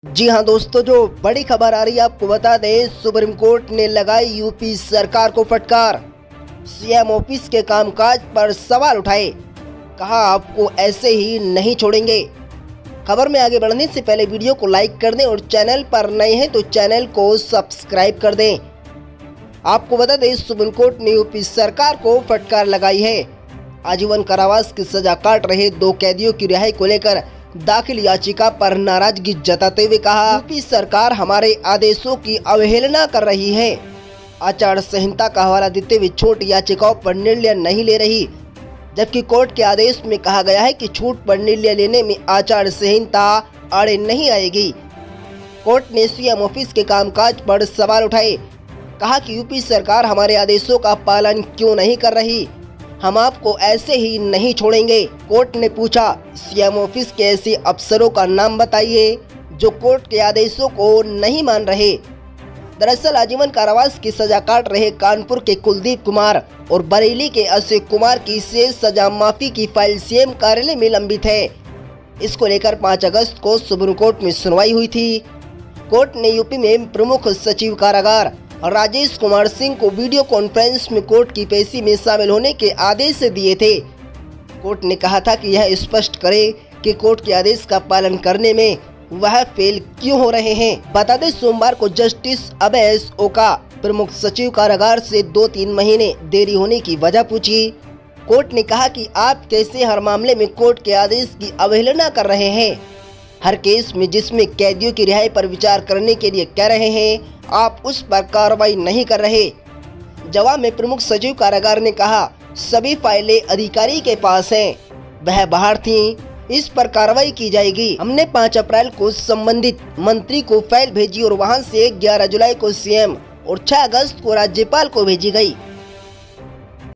जी हां दोस्तों, जो बड़ी खबर आ रही है आपको बता दें, सुप्रीम कोर्ट ने लगाई यूपी सरकार को फटकार। सीएम ऑफिस के कामकाज पर सवाल उठाए, कहा आपको ऐसे ही नहीं छोड़ेंगे। खबर में आगे बढ़ने से पहले वीडियो को लाइक कर दें और चैनल पर नए हैं तो चैनल को सब्सक्राइब कर दें। आपको बता दें, सुप्रीम कोर्ट ने यूपी सरकार को फटकार लगाई है। आजीवन कारावास की सजा काट रहे 2 कैदियों की रिहाई को लेकर दाखिल याचिका पर नाराजगी जताते हुए कहा, यूपी सरकार हमारे आदेशों की अवहेलना कर रही है। आचार संहिता का हवाला देते हुए छूट याचिकाओं पर निर्णय नहीं ले रही, जबकि कोर्ट के आदेश में कहा गया है कि छूट पर निर्णय लेने में आचार संहिता आड़े नहीं आएगी। कोर्ट ने सीएम ऑफिस के कामकाज पर सवाल उठाए, कहा कि यूपी सरकार हमारे आदेशों का पालन क्यों नहीं कर रही, हम आपको ऐसे ही नहीं छोड़ेंगे। कोर्ट ने पूछा, सीएम ऑफिस के ऐसे अफसरों का नाम बताइए जो कोर्ट के आदेशों को नहीं मान रहे। दरअसल आजीवन कारावास की सजा काट रहे कानपुर के कुलदीप कुमार और बरेली के अशोक कुमार की शेष सजा माफी की फाइल सीएम कार्यालय में लंबित है। इसको लेकर 5 अगस्त को सुप्रीम कोर्ट में सुनवाई हुई थी। कोर्ट ने यूपी में प्रमुख सचिव कारागार राजेश कुमार सिंह को वीडियो कॉन्फ्रेंस में कोर्ट की पेशी में शामिल होने के आदेश दिए थे। कोर्ट ने कहा था कि यह स्पष्ट करे कि कोर्ट के आदेश का पालन करने में वह फेल क्यों हो रहे हैं। बता दें, सोमवार को जस्टिस अभय ओका प्रमुख सचिव कारागार से 2-3 महीने देरी होने की वजह पूछी। कोर्ट ने कहा कि आप कैसे हर मामले में कोर्ट के आदेश की अवहेलना कर रहे हैं। हर केस में जिसमें कैदियों की रिहाई पर विचार करने के लिए कह रहे हैं, आप उस पर कार्रवाई नहीं कर रहे। जवाब में प्रमुख सचिव कारागार ने कहा, सभी फाइलें अधिकारी के पास हैं, वह बाहर थीं, इस पर कार्रवाई की जाएगी। हमने 5 अप्रैल को संबंधित मंत्री को फाइल भेजी और वहां से 11 जुलाई को सीएम और 6 अगस्त को राज्यपाल को भेजी गई।